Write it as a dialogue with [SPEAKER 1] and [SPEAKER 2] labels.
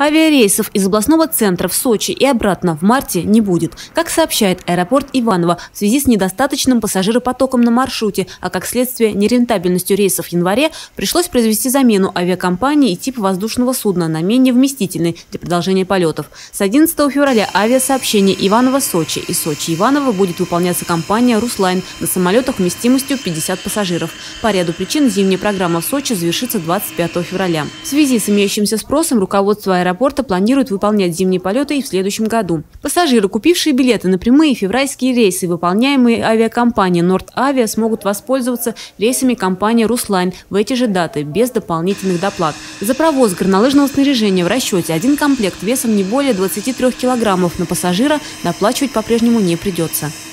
[SPEAKER 1] Авиарейсов из областного центра в Сочи и обратно в марте не будет. Как сообщает аэропорт Иваново, в связи с недостаточным пассажиропотоком на маршруте, а как следствие нерентабельностью рейсов в январе, пришлось произвести замену авиакомпании и типа воздушного судна на менее вместительный для продолжения полетов. С 11 февраля авиасообщение Иваново-Сочи и Сочи-Иваново будет выполняться компания «Руслайн» на самолетах вместимостью 50 пассажиров. По ряду причин зимняя программа в Сочи завершится 25 февраля. В связи с имеющимся спросом руководство аэропорта планирует выполнять зимние полеты и в следующем году. Пассажиры, купившие билеты на прямые февральские рейсы, выполняемые авиакомпанией «Норд-Авиа», смогут воспользоваться рейсами компании «Руслайн» в эти же даты, без дополнительных доплат. За провоз горнолыжного снаряжения в расчете один комплект весом не более 23 килограммов на пассажира доплачивать по-прежнему не придется.